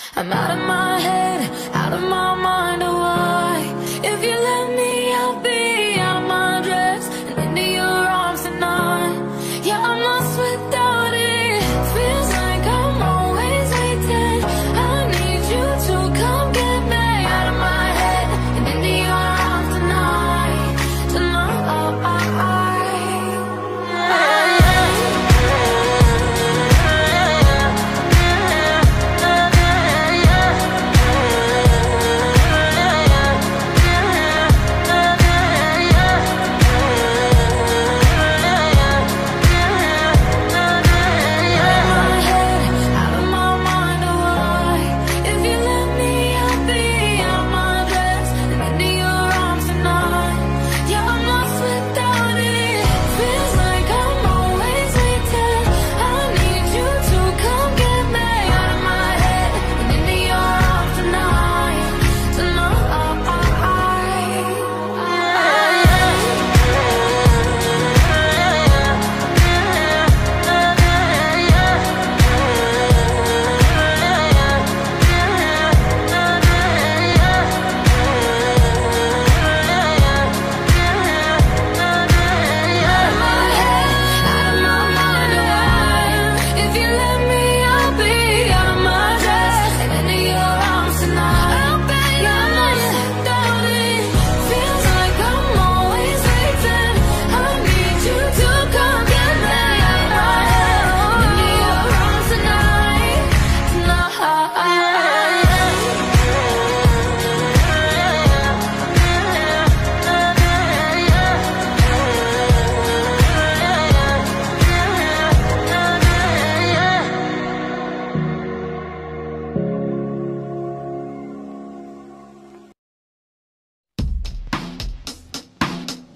I'm out of my head, out of my mind, oh why? If you let me, I'll be out of my dress and into your arms tonight. Yeah, I'm lost without it. Feels like I'm always waiting. I need you to come get me out of my head and into your arms tonight. Tonight.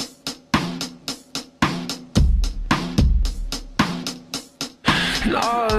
Lost